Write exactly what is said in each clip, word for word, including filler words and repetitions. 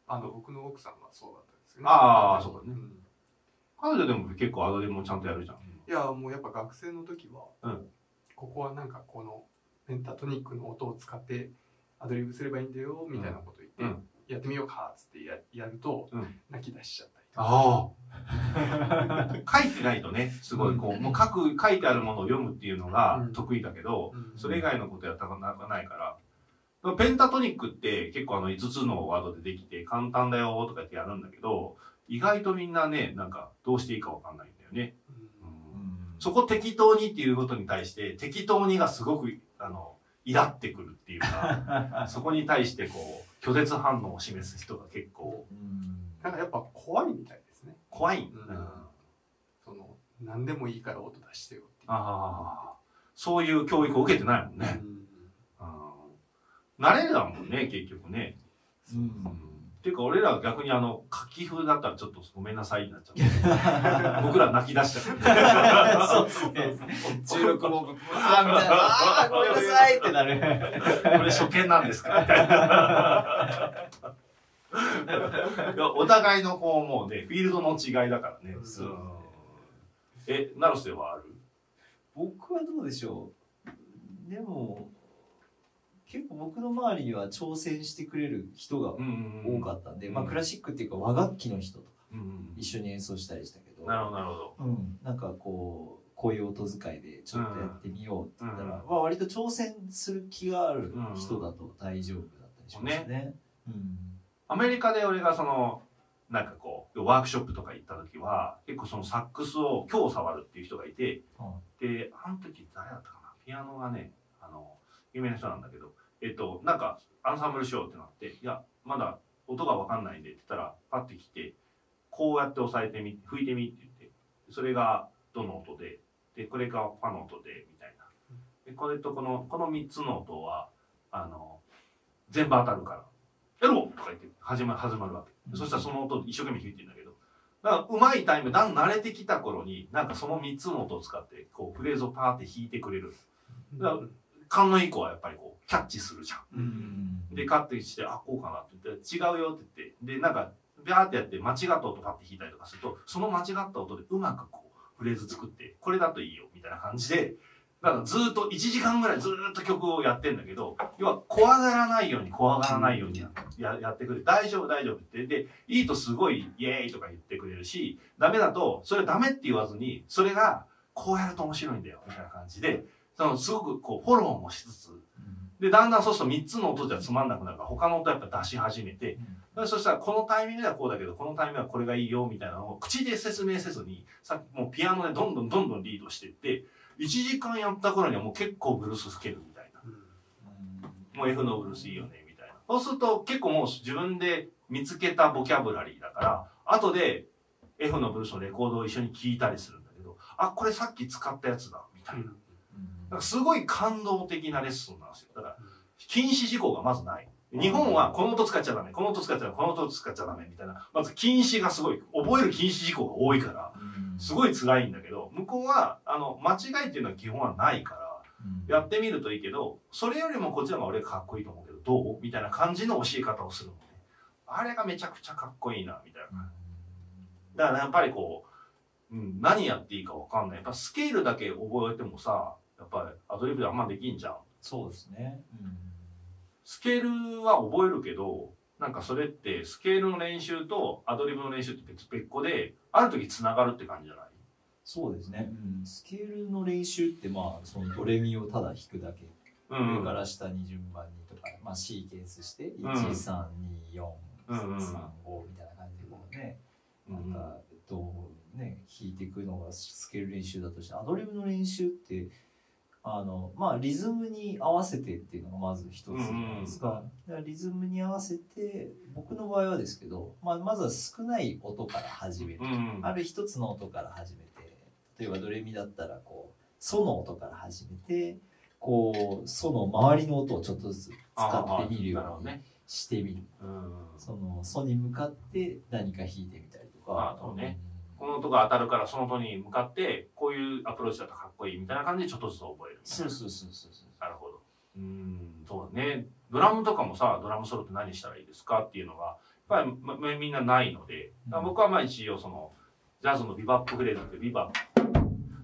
あの僕の奥さんはそうだったんですよね。 ああ、そうだね。 うん、 彼女でも結構アドリブもちゃんとやるじゃん。 いやもうやっぱ学生の時は、 うん、 ここはなんかこのペンタトニックの音を使ってアドリブすればいいんだよみたいなこと言って、うん、やってみようかっつって や, やると、うん、泣き出しちゃったりとか。 ああ書いてないとね、すごいこう、うん、もう書く書いてあるものを読むっていうのが得意だけど、うん、それ以外のことやったことないから。ペンタトニックって結構あのいつつのワードでできて簡単だよとかってやるんだけど、意外とみんなね、なんかどうしていいかわかんないんだよね。うん、そこ適当にっていうことに対して適当にがすごくあのイラってくるっていうかそこに対してこう拒絶反応を示す人が結構、 うん、なんかやっぱ怖いみたいですね。 怖い、うん、 その何でもいいから音出してよっていう。 ああ、そういう教育を受けてないもんね。うん、慣れだもんね結局ね。うん、うん、っていうか俺らは逆にあの書き風だったらちょっとごめんなさいになっちゃう僕ら泣き出しちゃうそうですね。 じゅうろくもんぶあーみたいな、あーごめんなさいってなるこれ初見なんですかみたいなお互いのこうもうねフィールドの違いだからね。うん、え、ナロスではある？ 僕はどうでしょう。でも結構僕の周りには挑戦してくれる人が多かったんで、まあクラシックっていうか和楽器の人とか一緒に演奏したりしたけど、 なるほどなるほど、 うん、なんかこうこういう音使いでちょっとやってみようって言ったら、まあ割と挑戦する気がある人だと大丈夫だったりしますね。ね、うん、 アメリカで俺がそのなんかこうワークショップとか行った時は結構そのサックスを今日触るっていう人がいて、うん、であの時誰だったかな、ピアノがねあの有名な人なんだけど、えっとなんかアンサンブルしようってなって、いやまだ音が分かんないんでって言ったらパッて来てこうやって押さえてみ吹いてみって言って、それがどの音で、でこれがファの音でみたいな、でこれとこのこのみっつの音はあの全部当たるからやろうとか言って始ま始まるわけ、うん、そしたらその音一生懸命弾いてるんだけど、だからうまいタイムだん慣れてきた頃になんかそのみっつの音を使ってこうフレーズをパーって弾いてくれる。だから勘のいい子はやっぱりこうキャッチするじゃん、うん、でカッてしてあこうかなって言って違うよって言って、でなんかビャーってやって間違った音パッて弾いたりとかするとその間違った音でうまくこうフレーズ作ってこれだといいよみたいな感じで、だからずっといちじかんぐらいずっと曲をやってんだけど、要は怖がらないように怖がらないように や, や, やってくれる、大丈夫大丈夫ってでいいとすごいイエーイとか言ってくれるし、ダメだとそれダメって言わずにそれがこうやると面白いんだよみたいな感じで、そのすごくこうフォローもしつつで、だんだんそうするとみっつの音じゃつまんなくなるから他の音やっぱ出し始めて、うん、そしたらこのタイミングではこうだけどこのタイミングではこれがいいよみたいなのを口で説明せずにさっきもうピアノでどんどんどんどんリードしていっていちじかんやった頃にはもう結構ブルース吹けるみたいな、うん、もう F のブルースいいよねみたいな、そうすると結構もう自分で見つけたボキャブラリーだから後で F のブルースのレコードを一緒に聴いたりするんだけど、あこれさっき使ったやつだみたいな、うん、だからすごい感動的なレッスンなんですよ。だから禁止事項がまずない。日本はこの音使っちゃダメ、この音使っちゃダメ、この音使っちゃダメみたいな、まず禁止がすごい、覚える禁止事項が多いから、すごい辛いんだけど、向こうは、あの、間違いっていうのは基本はないから、やってみるといいけど、それよりもこっちの方が俺かっこいいと思うけど、どうみたいな感じの教え方をするのね。あれがめちゃくちゃかっこいいな、みたいな。だからやっぱりこう、うん、何やっていいかわかんない。やっぱスケールだけ覚えてもさ、やっぱりアドリブであんまできんじゃん。 そうですね。うん、 スケールは覚えるけど、なんかそれってスケールの練習とアドリブの練習って別別個で、ある時つながるって感じじゃない？ そうですね。うん、スケールの練習ってまあそのドレミをただ弾くだけ、うん、上から下に順番にとか、まあシーケンスしていちさんによんさんごみたいな感じでこうね、なんかえっとね弾いていくのがスケール練習だとして、アドリブの練習ってあのまあリズムに合わせてっていうのがまず一つじゃないですか。だからリズムに合わせて、僕の場合はですけど、まあ、まずは少ない音から始める、うん、ある一つの音から始めて、例えばドレミだったらこうソの音から始めて、こうソの周りの音をちょっとずつ使ってみるようにしてみる。うん、そのソに向かって何か弾いてみたりとか。 あとね、この音が当たるからその音に向かってこういうアプローチだとかっこいいみたいな感じでちょっとずつ覚えるみたいな。 そうそうそうそうそう。 なるほど。うん、そうだね。ドラムとかもさ、ドラムソロって何したらいいですかっていうのがぱり、ま、みんなないので、僕はまあ一応そのジャズのビバップフレーズってビバップ、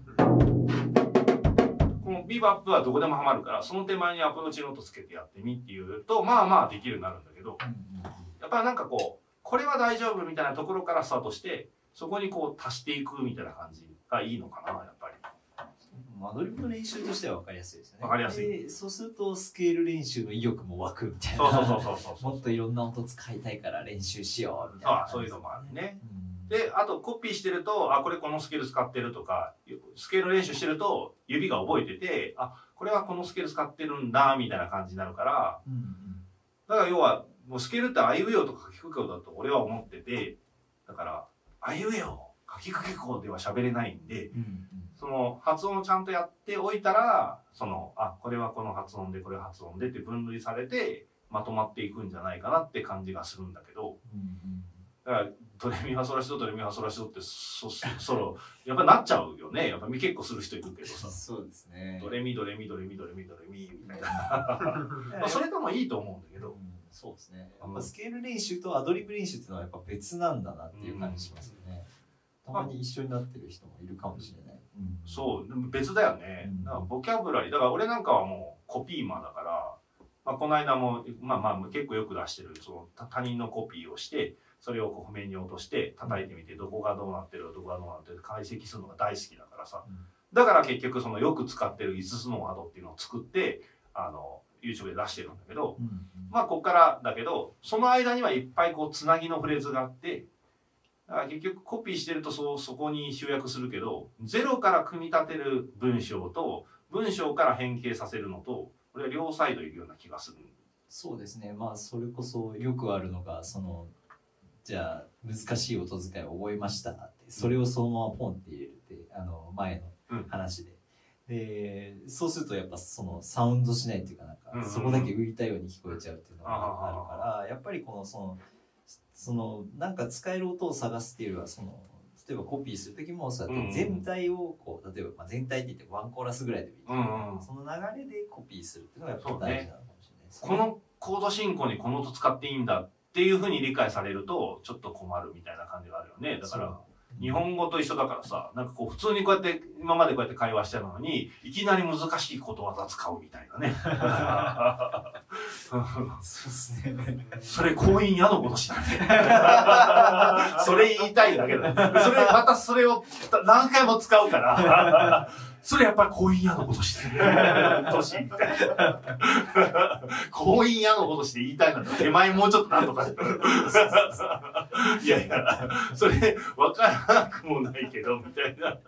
このビバップはどこでもハマるから、その手前にアプローチノートつけてやってみっていうとまあまあできるようになるんだけど、やっぱりなんかこうこれは大丈夫みたいなところからスタートして、そこにこう足していくみたいな感じがいいのかな、やっぱり。 アドリブの練習としては分かりやすいですよね。 分かりやすい。 でそうするとスケール練習の意欲も湧くみたいな。 そうそうそうそうそう。 もっといろんな音使いたいから練習しようみたいな、 ああ、そういうのもあるね。うん、で、あとコピーしてると、あ、これこのスケール使ってるとか、スケール練習してると指が覚えてて、あ、これはこのスケール使ってるんだみたいな感じになるから、うんうん、だから要はもうスケールってあいうえおとか書きくけこだと俺は思ってて、だからあいうえお書きくけこでは喋れないんで、うんうん、その発音をちゃんとやっておいたら、そのあこれはこの発音でこれは発音でって分類されてまとまっていくんじゃないかなって感じがするんだけど、うんうん、だからドレミファソラシドドレミファソラシドってそそろやっぱなっちゃうよね。やっぱ結構する人いるけどさ、 そうですね、 ドレミドレミドレミドレミドレミみたいなまあそれでもいいと思うんだけど、うん、 そうですね。やっぱスケール練習とアドリブ練習っていうのはやっぱ別なんだなっていう感じしますよね。うん、たまに一緒になってる人もいるかもしれない。うん、 そう、でも別だよね。うん、だからボキャブラリーだから俺なんかはもうコピーマンだから、まあ、この間もまあまあ結構よく出してるその他人のコピーをして。それをこう譜面に落として叩いてみて、どこがどうなってるどこがどうなってる解析するのが大好きだからさ、うん、だから結局そのよく使ってるいつつのワードっていうのを作ってあの YouTube で出してるんだけど、うんうん、まあここからだけどその間にはいっぱいこうつなぎのフレーズがあって、だから結局コピーしてると そ, そこに集約するけど、ゼロから組み立てる文章と文章から変形させるのと、これは両サイドいるような気がする。 そうですね。まあそれこそよくあるのがそのじゃあ難しい音遣いを覚えましたってそれをそのままポンって入れるってあの前の話で、うん、でそうするとやっぱそのサウンドしないっていうかなんか、うんうん、そこだけ浮いたように聞こえちゃうっていうのがあるから、やっぱりこのそのそのなんか使える音を探すっていうよりはその例えばコピーする時もそうやって全体をこう例えばまあ全体って言ってワンコーラスぐらいでもいいけど、うんうん、その流れでコピーするっていうのがやっぱ大事なのかもしれないですね。 このコード進行にこの音使っていいんだっていうふうに理解されるとちょっと困るみたいな感じがあるよね。だから日本語と一緒だからさ、なんかこう普通にこうやって今までこうやって会話してるのにいきなり難しいことわざ使うみたいなね。 そうですね。 それ婚姻嫌のことしない。それ言いたいだけだ。それまたそれを何回も使うから。それやっぱり婚姻屋のことして年みたいな。婚姻屋のことして言いたいなら手前もうちょっとなんとかして。いやいや、それ分からなくもないけどみたいな。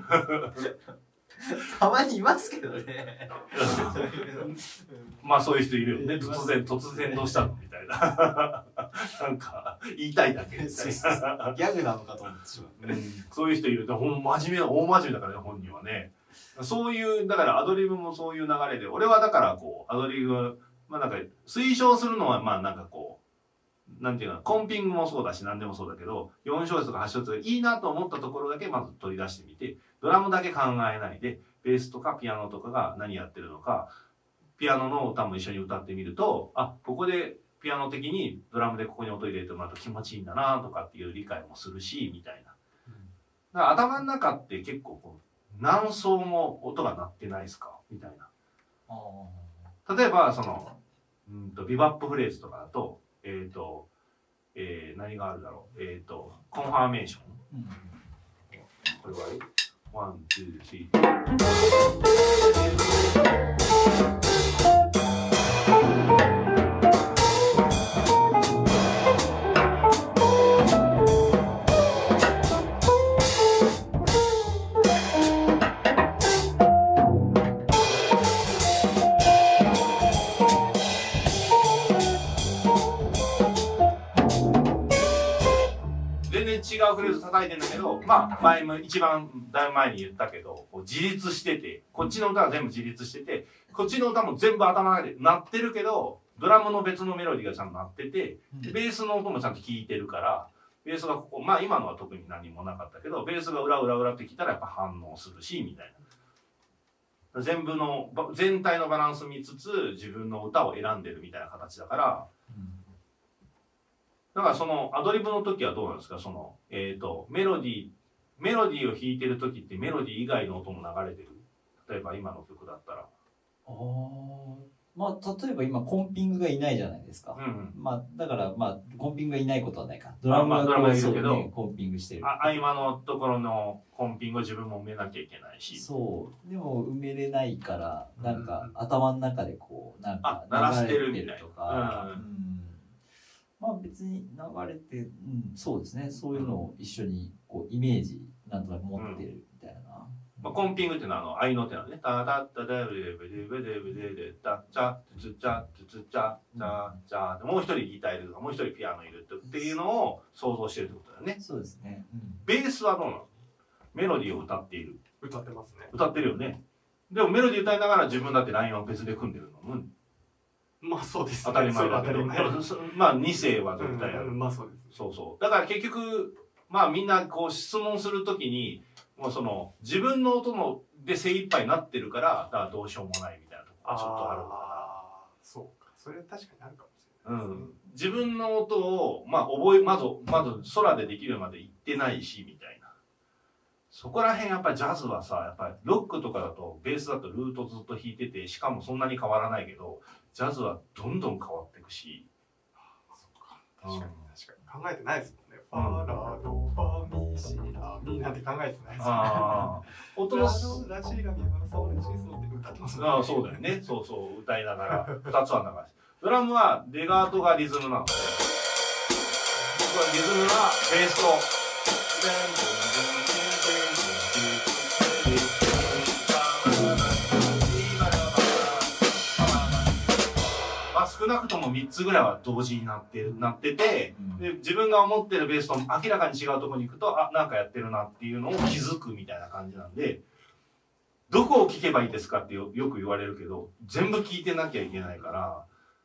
たまにいますけどね。 まあそういう人いるよね。突然突然どうしたのみたいな。なんか言いたいだけみたいな。 ギャグなのかと思ってしまう。 うん、そういう人いるとほん真面目な大真面目だからね本人はね。そういうだからアドリブもそういう流れで、俺はだからこうアドリブまあなんか推奨するのはまあなんかこうなんていうのコンピングもそうだし何でもそうだけどよん小節とかはち小節がいいなと思ったところだけまず取り出してみて、ドラムだけ考えないでベースとかピアノとかが何やってるのか、ピアノの歌も一緒に歌ってみると、あここでピアノ的にドラムでここに音入れてもらうと気持ちいいんだなとかっていう理解もするしみたいな。だから頭の中って結構こう何層も音が鳴ってないですかみたいな。例えばそのうんとビバップフレーズとかだとえっ、ー、と、えー、何があるだろうえっ、ー、とコンファーメーション、うん、これはワンツースリー違うフレーズ叩いてんだけど、まあ前も一番だいぶ前に言ったけどこう自立してて、こっちの歌は全部自立してて、こっちの歌も全部頭の中で鳴ってるけどドラムの別のメロディーがちゃんと鳴ってて、でベースの音もちゃんと聞いてるから、ベースがここまあ今のは特に何もなかったけどベースが裏裏裏ってきたらやっぱ反応するしみたいな、全部の全体のバランス見つつ自分の歌を選んでるみたいな形だから、 だからそのアドリブの時はどうなんですか？その、えっと、メロディー、メロディーを弾いてる時ってメロディー以外の音も流れてる？例えば今の曲だったら。 ああ、まあ例えば今コンピングがいないじゃないですか。 うんうん、 まあだからまあコンピングがいないことはないか。ドラムがドラムがいるけど、 ね、コンピングしてる。 あ、合間のところのコンピングを自分も埋めなきゃいけないし。 そう。でも埋めれないから、なんか頭の中でこう、なんか鳴らしてるみ流たいれてるとか。 な。うんうんまあ別に流れて、うん、そうですね。そういうのを一緒にこうイメージなんとなく持ってるみたいな。 まあ、コンピングっていうのはあの合いの手なのね。タタッタダブデブデブデブデデタチャツチャツツチャチャチャもう一人ギターいるとかもう一人ピアノいるっていうのを想像してるってことだよね。 そうですね。うん、 ベースはどうなの？メロディーを歌っている。 歌ってますね。 歌ってるよね。でもメロディー歌いながら自分だってラインは別で組んでるの。うん、 まあそうです、ね。 当たり前だけど。まあに世は絶対ある。 うん、まあそうです、ね。 そうそう。だから結局、まあみんなこう質問するときに、もうその自分の音ので精一杯になってるから、だからどうしようもないみたいなところがちょっとあるから。 そうか。それ確かにあるかもしれないですね。 うん。自分の音を、まあ覚え、まず、まず空でできるまで行ってないし、みたいな。そこら辺やっぱりジャズはさ、やっぱりロックとかだとベースだとルートずっと弾いてて、しかもそんなに変わらないけど、ジャズはどんどん変わっていくし。 そうか。確かに確かに。考えてないですもんね。ファラドファミシラミなんて考えてないですよね。音のラシガミはソレシソって歌ってますもんね。 ああ、そうだよね。そうそう、歌いながら、二つは流し。ドラムはレガートがリズムなので、リズムはベースと、まあ少なくともみっつぐらいは同時になってる、なってて、で、自分が思ってるベースと明らかに違うところに行くと、あ、なんかやってるなっていうのを気づくみたいな感じなんで、どこを聞けばいいですかってよ、よく言われるけど、全部聞いてなきゃいけないから。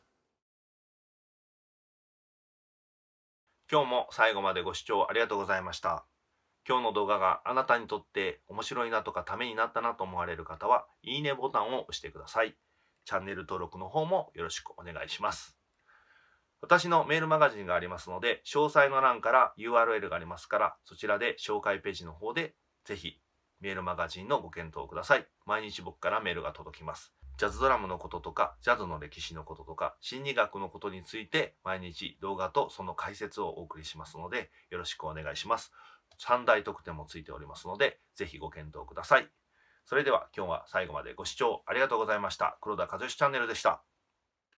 今日も最後までご視聴ありがとうございました。今日の動画があなたにとって面白いなとかためになったなと思われる方は、いいねボタンを押してください。チャンネル登録の方もよろしくお願いします。私のメールマガジンがありますので、詳細の欄から ユーアールエル がありますから、そちらで紹介ページの方でぜひメールマガジンのご検討ください。毎日僕からメールが届きます。ジャズドラムのこととか、ジャズの歴史のこととか、心理学のことについて毎日動画とその解説をお送りしますので、よろしくお願いします。三大特典もついておりますので、ぜひご検討ください。それでは今日は最後までご視聴ありがとうございました。黒田和義チャンネルでした。